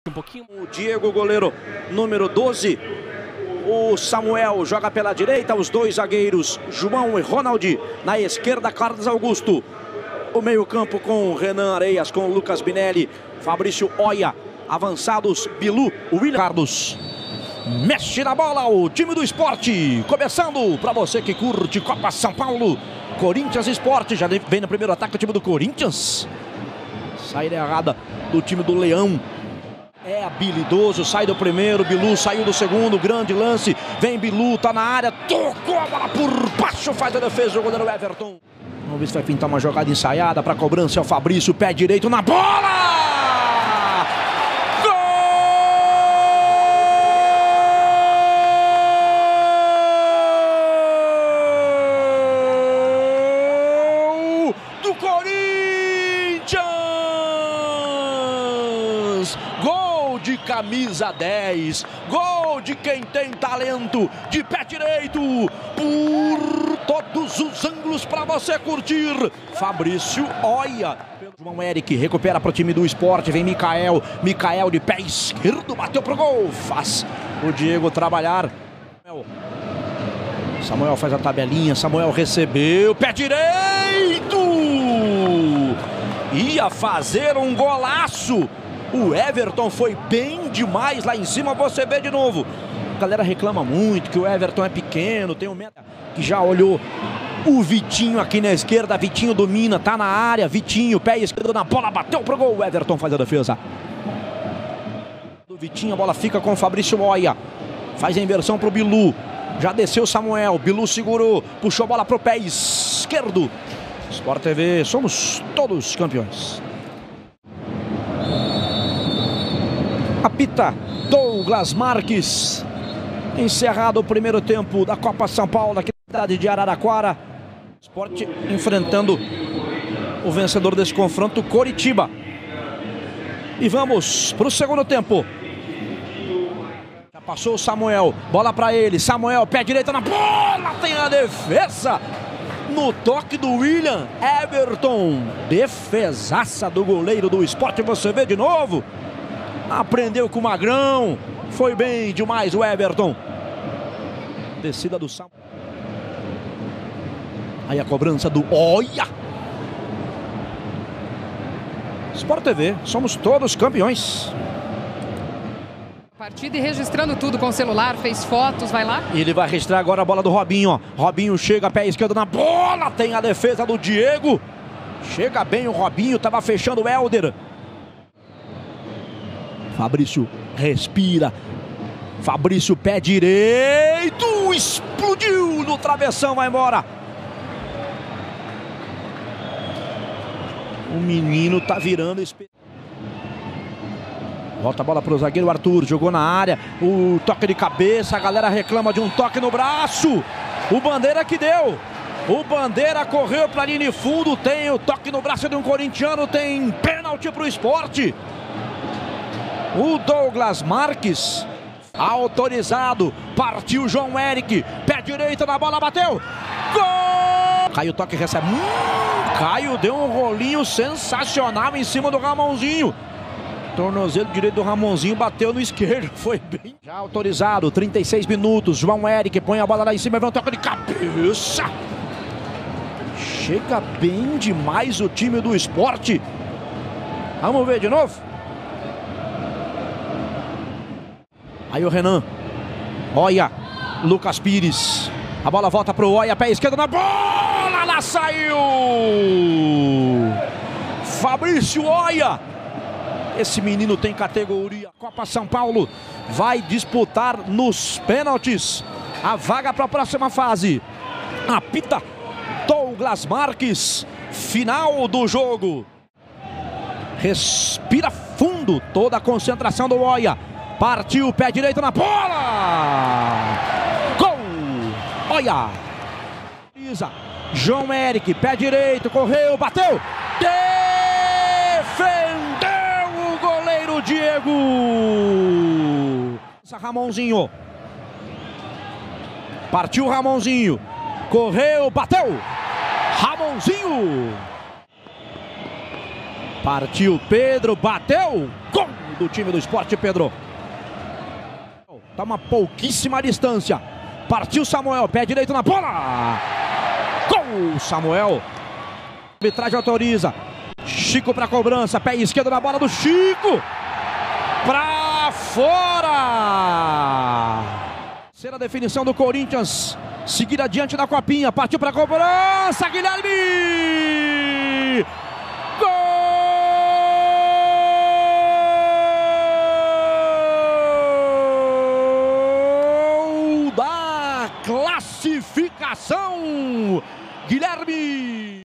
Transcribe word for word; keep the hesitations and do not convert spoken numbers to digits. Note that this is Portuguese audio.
Um pouquinho. O Diego, goleiro número doze. O Samuel joga pela direita. Os dois zagueiros, João e Ronaldi. Na esquerda, Carlos Augusto. O meio-campo com Renan Areias, com Lucas Binelli, Fabrício Oia. Avançados, Bilu, William Carlos. Mexe na bola o time do esporte. Começando para você que curte Copa São Paulo. Corinthians Esporte. Já vem no primeiro ataque o time do Corinthians. Saída errada do time do Leão. É habilidoso, sai do primeiro, Bilu saiu do segundo, grande lance, vem Bilu, tá na área, tocou a bola por baixo, faz a defesa, o goleiro Everton. Vamos ver se vai pintar uma jogada ensaiada para cobrança, é o Fabrício, pé direito na bola! Gol do Corinthians! Gol de camisa dez, gol de quem tem talento, de pé direito, por todos os ângulos para você curtir. Fabrício Oia. João Eric recupera para o time do esporte, vem Mikael, Mikael de pé esquerdo, bateu pro gol, faz o Diego trabalhar. Samuel faz a tabelinha, Samuel recebeu, pé direito, ia fazer um golaço. O Everton foi bem demais lá em cima, você vê de novo. A galera reclama muito que o Everton é pequeno, tem um meta que já olhou. O Vitinho aqui na esquerda, Vitinho domina, tá na área, Vitinho, pé esquerdo na bola, bateu pro gol, o Everton faz a defesa. Do Vitinho, a bola fica com o Fabrício Oia, faz a inversão pro Bilu, já desceu o Samuel, Bilu segurou, puxou a bola pro pé esquerdo. Sport T V, somos todos campeões. Apita Douglas Marques. Encerrado o primeiro tempo da Copa São Paulo, aqui na cidade de Araraquara. Sport enfrentando o vencedor desse confronto, Coritiba. E vamos para o segundo tempo. Já passou o Samuel, bola para ele. Samuel, pé direito na bola, tem a defesa. No toque do William, Everton. Defesaça do goleiro do Sport, você vê de novo. Aprendeu com o Magrão. Foi bem demais o Everton. Descida do Sam. Aí a cobrança do Oia. Sport T V, somos todos campeões. Partida e registrando tudo com o celular, fez fotos, vai lá. Ele vai registrar agora a bola do Robinho, ó. Robinho chega, pé esquerdo na bola. Tem a defesa do Diego. Chega bem o Robinho, tava fechando o Helder. Fabrício respira. Fabrício, pé direito. Explodiu no travessão, vai embora. O menino tá virando. Volta a bola pro zagueiro Arthur. Jogou na área. O toque de cabeça. A galera reclama de um toque no braço. O Bandeira que deu. O Bandeira correu pra linha de fundo. Tem o toque no braço de um corintiano. Tem pênalti pro Esporte. O Douglas Marques, autorizado, partiu João Eric, pé direito na bola, bateu, gol! Caio toque recebe, hum, Caio deu um rolinho sensacional em cima do Ramonzinho, tornozelo direito do Ramonzinho, bateu no esquerdo, foi bem. Já autorizado, trinta e seis minutos, João Eric põe a bola lá em cima, vem um toque de cabeça. Chega bem demais o time do Esporte. Vamos ver de novo. Aí o Renan, Oia, Lucas Pires, a bola volta pro Oia, pé esquerdo na bola, lá saiu! Fabrício Oia, esse menino tem categoria. Copa São Paulo vai disputar nos pênaltis a vaga para a próxima fase. Apita Douglas Marques, final do jogo. Respira fundo, toda a concentração do Oia. Partiu, pé direito na bola! Gol! Oia! João Eric, pé direito, correu, bateu! Defendeu o goleiro Diego! Ramonzinho. Partiu Ramonzinho. Correu, bateu! Ramonzinho! Partiu Pedro, bateu! Gol! do time do Sport, Pedro. Tá uma pouquíssima distância. Partiu Samuel, pé direito na bola. Gol, Samuel. A arbitragem autoriza. Chico para cobrança, pé esquerdo na bola do Chico. Pra fora. Terceira definição do Corinthians. Seguir adiante na copinha. Partiu para cobrança, Guilherme. Gol da classificação, Guilherme.